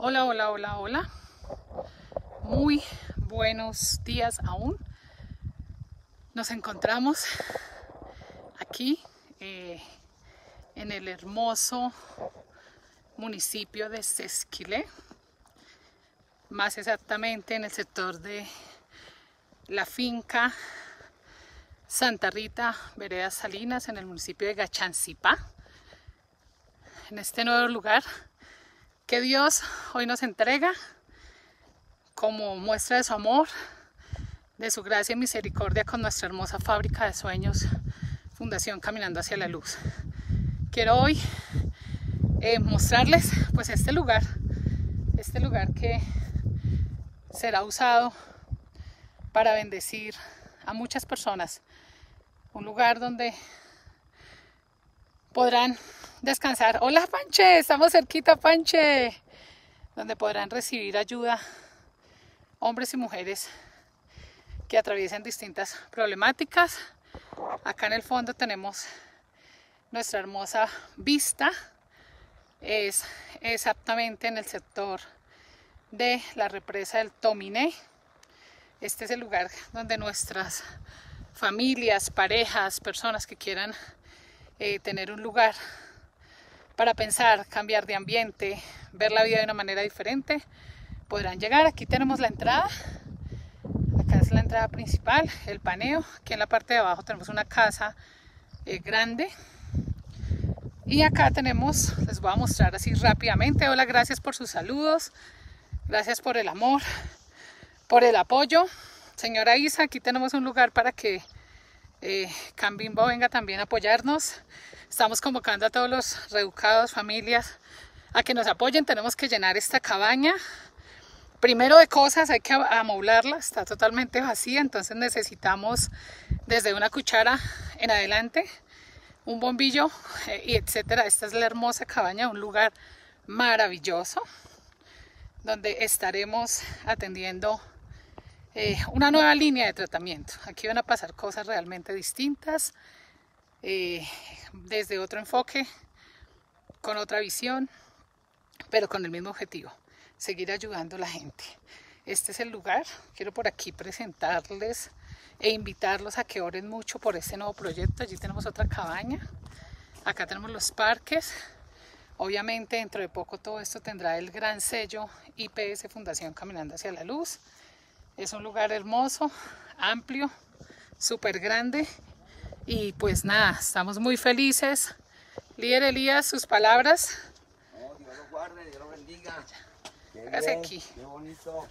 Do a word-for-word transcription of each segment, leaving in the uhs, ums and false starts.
Hola, hola, hola, hola. Muy buenos días aún. Nos encontramos aquí eh, en el hermoso municipio de Sesquilé, más exactamente en el sector de la finca Santa Rita, Veredas Salinas, en el municipio de Gachancipá, en este nuevo lugar que Dios hoy nos entrega como muestra de su amor, de su gracia y misericordia con nuestra hermosa fábrica de sueños, Fundación Caminando hacia la Luz. Quiero hoy eh, mostrarles pues este lugar, este lugar que será usado para bendecir a muchas personas, un lugar donde podrán descansar. Hola Panche, estamos cerquita Panche, donde podrán recibir ayuda hombres y mujeres que atraviesan distintas problemáticas. Acá en el fondo tenemos nuestra hermosa vista, es exactamente en el sector de la represa del Tominé. Este es el lugar donde nuestras familias, parejas, personas que quieran eh, tener un lugar para pensar, cambiar de ambiente, ver la vida de una manera diferente, podrán llegar. Aquí tenemos la entrada, acá es la entrada principal, el paneo. Aquí en la parte de abajo tenemos una casa eh, grande. Y acá tenemos, les voy a mostrar así rápidamente. Hola, gracias por sus saludos, gracias por el amor, por el apoyo. Señora Isa, aquí tenemos un lugar para que eh, Cambimbo venga también a apoyarnos. Estamos convocando a todos los reeducados, familias, a que nos apoyen. Tenemos que llenar esta cabaña. Primero de cosas, hay que amoblarla, está totalmente vacía, entonces necesitamos desde una cuchara en adelante, un bombillo, eh, y etcétera. Esta es la hermosa cabaña, un lugar maravilloso, donde estaremos atendiendo eh, una nueva línea de tratamiento. Aquí van a pasar cosas realmente distintas, eh, desde otro enfoque, con otra visión, pero con el mismo objetivo: seguir ayudando a la gente. Este es el lugar. Quiero por aquí presentarles e invitarlos a que oren mucho por este nuevo proyecto. Allí tenemos otra cabaña, acá tenemos los parques. Obviamente dentro de poco todo esto tendrá el gran sello I P S Fundación Caminando hacia la Luz. Es un lugar hermoso, amplio, súper grande, y pues nada, estamos muy felices. Líder Elías, sus palabras. Oh, Dios los guarde, Dios los bendiga. Qué Hágase bien, aquí. qué bonito.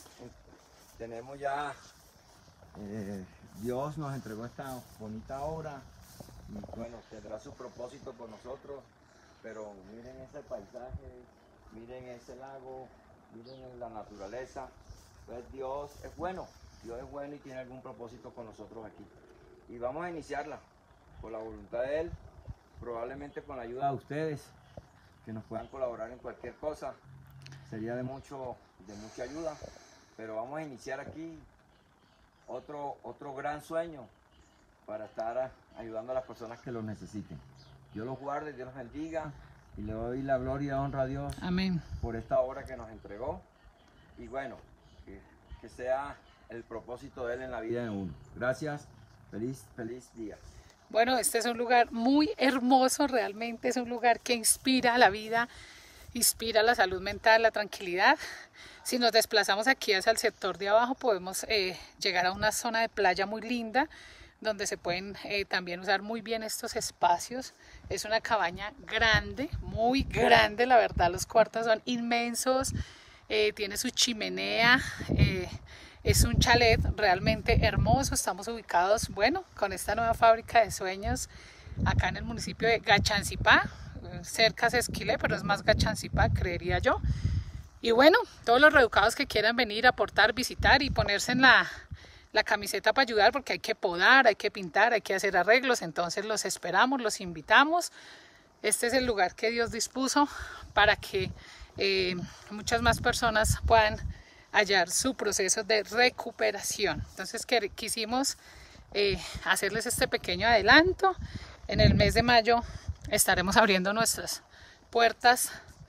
Tenemos ya, eh, Dios nos entregó esta bonita obra y bueno, tendrá su propósito con nosotros, pero miren ese paisaje, miren ese lago, miren la naturaleza. Pues Dios es bueno, Dios es bueno y tiene algún propósito con nosotros aquí. Y vamos a iniciarla por la voluntad de Él, probablemente con la ayuda de ustedes, que nos puedan colaborar en cualquier cosa. Sería de mucho, de mucha ayuda, pero vamos a iniciar aquí otro, otro gran sueño para estar ayudando a las personas que lo necesiten. Dios los guarde, Dios los bendiga, y le doy la gloria y honra a Dios. Amén. Por esta obra que nos entregó, y bueno, que, que sea el propósito de Él en la vida de uno. Gracias, feliz, feliz día. Bueno, este es un lugar muy hermoso, realmente es un lugar que inspira la vida, inspira la salud mental, la tranquilidad. Si nos desplazamos aquí hacia el sector de abajo, podemos eh, llegar a una zona de playa muy linda, donde se pueden eh, también usar muy bien estos espacios. Es una cabaña grande, muy grande, la verdad, los cuartos son inmensos, eh, tiene su chimenea, eh, es un chalet realmente hermoso. Estamos ubicados, bueno, con esta nueva fábrica de sueños, acá en el municipio de Gachancipá, cerca de Sesquilé, pero es más Gachancipá, creería yo. Y bueno, todos los reeducados que quieran venir a aportar, visitar y ponerse en la, la camiseta para ayudar, porque hay que podar, hay que pintar, hay que hacer arreglos, entonces los esperamos, los invitamos. Este es el lugar que Dios dispuso para que eh, muchas más personas puedan hallar su proceso de recuperación. Entonces que, quisimos eh, hacerles este pequeño adelanto. En el mes de mayo estaremos abriendo nuestras puertas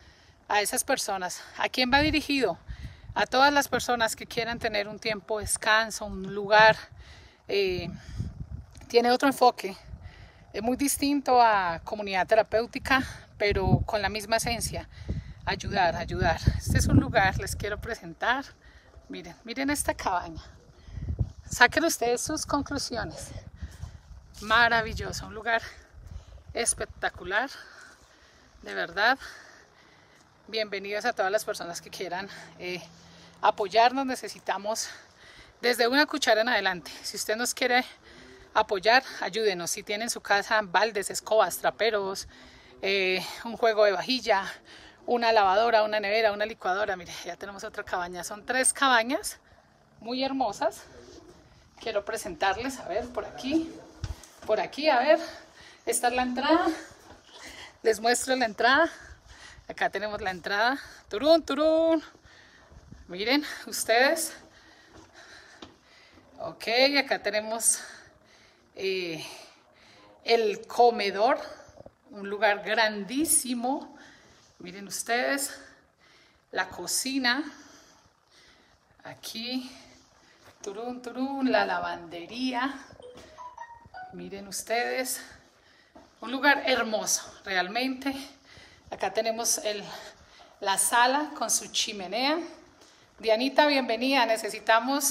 a esas personas. ¿A quién va dirigido? A todas las personas que quieran tener un tiempo de descanso, un lugar. Eh, tiene otro enfoque, es muy distinto a comunidad terapéutica, pero con la misma esencia. Ayudar, ayudar. Este es un lugar, les quiero presentar. Miren, miren esta cabaña. Saquen ustedes sus conclusiones. Maravilloso, un lugar espectacular, de verdad. Bienvenidos a todas las personas que quieran eh, apoyarnos. Necesitamos desde una cuchara en adelante. Si usted nos quiere apoyar, ayúdenos. Si tiene en su casa baldes, escobas, traperos, eh, un juego de vajilla, una lavadora, una nevera, una licuadora. Mire, ya tenemos otra cabaña. Son tres cabañas muy hermosas. Quiero presentarles, a ver, por aquí, por aquí, a ver, esta es la entrada. Les muestro la entrada. Acá tenemos la entrada. Turún, turún. Miren ustedes. Ok, acá tenemos eh, el comedor, un lugar grandísimo. Miren ustedes, la cocina. Aquí, turún, turún, la lavandería. Miren ustedes, un lugar hermoso, realmente. Acá tenemos el, la sala con su chimenea. Dianita, bienvenida. Necesitamos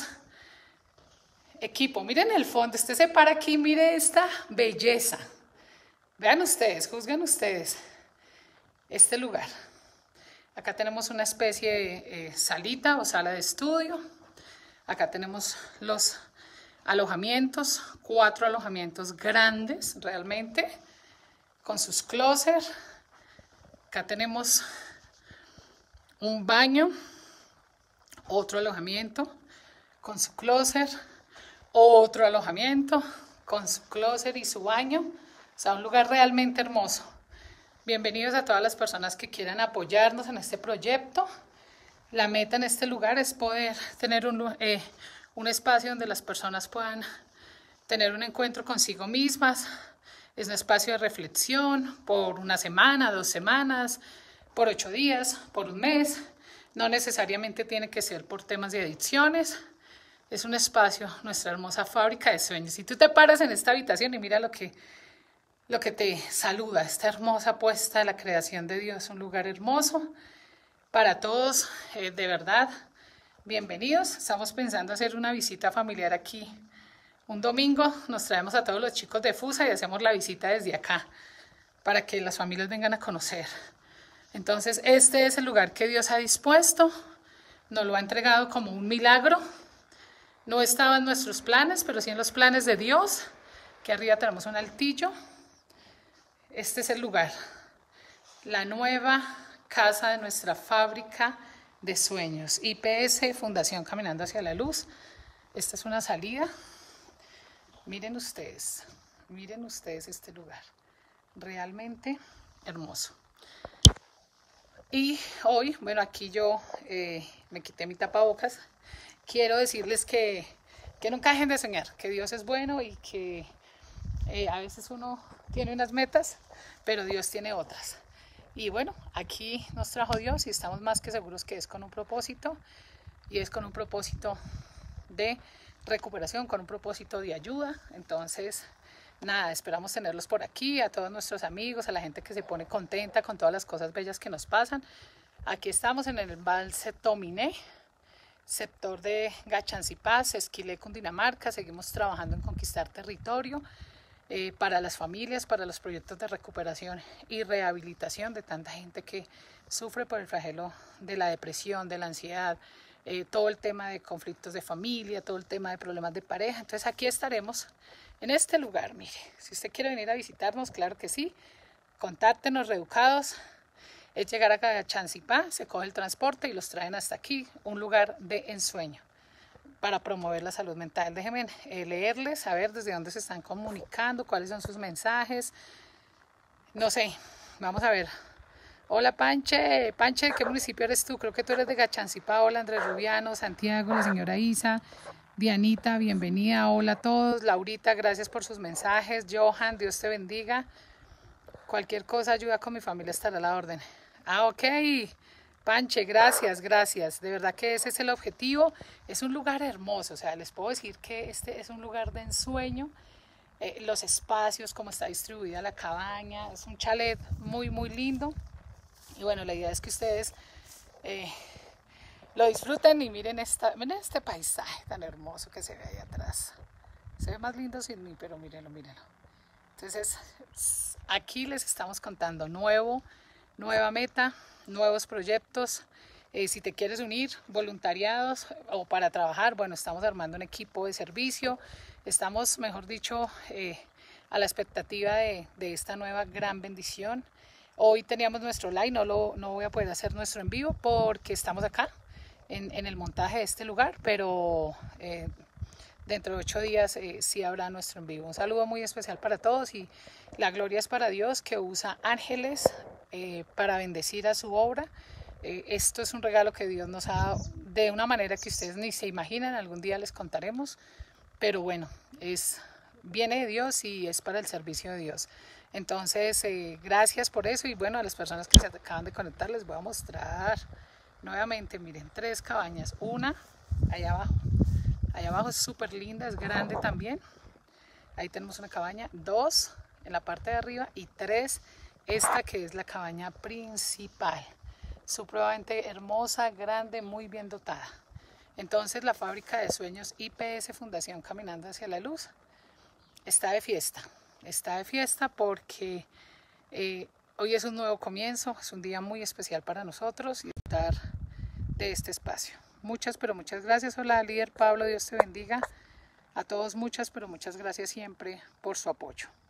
equipo. Miren el fondo. Usted se para aquí, mire esta belleza. Vean ustedes, juzguen ustedes este lugar. Acá tenemos una especie de eh, salita o sala de estudio. Acá tenemos los alojamientos, cuatro alojamientos grandes realmente, con sus closets. Acá tenemos un baño, otro alojamiento con su closet, otro alojamiento con su closet y su baño. O sea, un lugar realmente hermoso. Bienvenidos a todas las personas que quieran apoyarnos en este proyecto. La meta en este lugar es poder tener un, eh, un espacio donde las personas puedan tener un encuentro consigo mismas. Es un espacio de reflexión por una semana, dos semanas, por ocho días, por un mes. No necesariamente tiene que ser por temas de adicciones. Es un espacio, nuestra hermosa fábrica de sueños. Si tú te paras en esta habitación y mira lo que, lo que te saluda, esta hermosa puesta de la creación de Dios, un lugar hermoso para todos, eh, de verdad, bienvenidos. Estamos pensando hacer una visita familiar aquí. Un domingo nos traemos a todos los chicos de Fusa y hacemos la visita desde acá para que las familias vengan a conocer. Entonces, este es el lugar que Dios ha dispuesto, nos lo ha entregado como un milagro. No estaba en nuestros planes, pero sí en los planes de Dios, que arriba tenemos un altillo. Este es el lugar, la nueva casa de nuestra fábrica de sueños, I P S, Fundación Caminando hacia la Luz. Esta es una salida. Miren ustedes, miren ustedes este lugar, realmente hermoso. Y hoy, bueno, aquí yo eh, me quité mi tapabocas. Quiero decirles que, que nunca dejen de soñar, que Dios es bueno y que eh, a veces uno tiene unas metas, pero Dios tiene otras. Y bueno, aquí nos trajo Dios y estamos más que seguros que es con un propósito, y es con un propósito de recuperación, con un propósito de ayuda. Entonces, nada, esperamos tenerlos por aquí, a todos nuestros amigos, a la gente que se pone contenta con todas las cosas bellas que nos pasan. Aquí estamos en el embalse Tominé, sector de Gachancipás, Esquilé, Cundinamarca. Seguimos trabajando en conquistar territorio eh, para las familias, para los proyectos de recuperación y rehabilitación de tanta gente que sufre por el flagelo de la depresión, de la ansiedad, eh, todo el tema de conflictos de familia, todo el tema de problemas de pareja. Entonces aquí estaremos en este lugar. Mire, si usted quiere venir a visitarnos, claro que sí, contáctenos. Reeducados es llegar a Gachancipá, se coge el transporte y los traen hasta aquí, un lugar de ensueño para promover la salud mental. Déjenme eh, leerles, a ver desde dónde se están comunicando, cuáles son sus mensajes. No sé, vamos a ver. Hola Panche, Panche, ¿de qué municipio eres tú? Creo que tú eres de Gachancipá. Hola Andrés Rubiano, Santiago, la señora Isa, Dianita, bienvenida. Hola a todos. Laurita, gracias por sus mensajes. Johan, Dios te bendiga. Cualquier cosa, ayuda con mi familia, estará a la orden. Ah, ok. Panche, gracias, gracias. De verdad que ese es el objetivo. Es un lugar hermoso, o sea, les puedo decir que este es un lugar de ensueño. Eh, los espacios, cómo está distribuida la cabaña, es un chalet muy, muy lindo. Y bueno, la idea es que ustedes eh, lo disfruten y miren, esta, miren este paisaje tan hermoso que se ve ahí atrás. Se ve más lindo sin mí, pero mírenlo, mírenlo. Entonces, aquí les estamos contando nuevo, nueva meta, nuevos proyectos. Eh, si te quieres unir, voluntariados o para trabajar, bueno, estamos armando un equipo de servicio. Estamos, mejor dicho, eh, a la expectativa de, de esta nueva gran bendición. Hoy teníamos nuestro live, no, lo, no voy a poder hacer nuestro en vivo porque estamos acá en, en el montaje de este lugar, pero eh, dentro de ocho días eh, sí habrá nuestro en vivo. Un saludo muy especial para todos y la gloria es para Dios que usa ángeles eh, para bendecir a su obra. Eh, esto es un regalo que Dios nos ha dado de una manera que ustedes ni se imaginan, algún día les contaremos, pero bueno, es, viene de Dios y es para el servicio de Dios. Entonces, eh, gracias por eso y bueno, a las personas que se acaban de conectar les voy a mostrar nuevamente, miren, tres cabañas, una allá abajo, allá abajo es súper linda, es grande también, ahí tenemos una cabaña, dos en la parte de arriba y tres, esta que es la cabaña principal, supremamente hermosa, grande, muy bien dotada. Entonces la fábrica de sueños I P S Fundación Caminando hacia la Luz está de fiesta, está de fiesta porque eh, hoy es un nuevo comienzo, es un día muy especial para nosotros y disfrutar de este espacio. Muchas, pero muchas gracias. Hola, líder Pablo, Dios te bendiga. A todos muchas, pero muchas gracias siempre por su apoyo.